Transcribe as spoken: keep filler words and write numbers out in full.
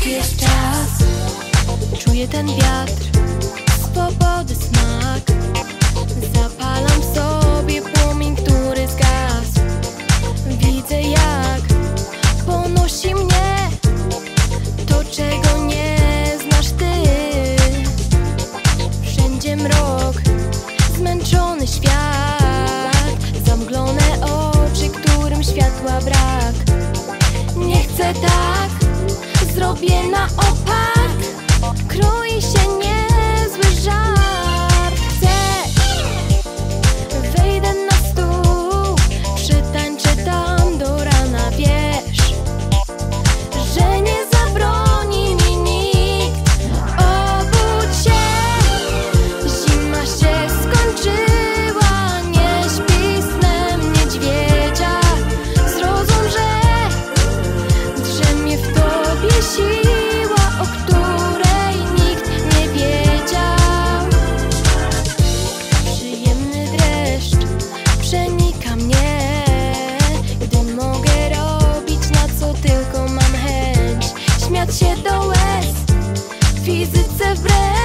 jest czas. Czuję ten wiatr, swobody smak. Zapalam sobie płomień, który zgasł. Widzę, jak ponosi mnie to, czego nie znasz ty. Wszędzie mrok, zmęczony świat, zamglone oczy, którym światła brak. Nie chcę tak, zrobię na opak. Kroi się niezły żart. Chcesz? Wejdę na stół, przytańczę tam do rana. Wiesz, że nie zabroni mi nikt. Obudź się, zima się skończyła. Nie śpi snem niedźwiedzia. Zrozum, że drzemie w tobie siła, o której nikt nie wiedział. Przyjemny dreszcz przenika mnie, gdy mogę robić, na co tylko mam chęć. Śmiać się do łez, fizyce wbrew.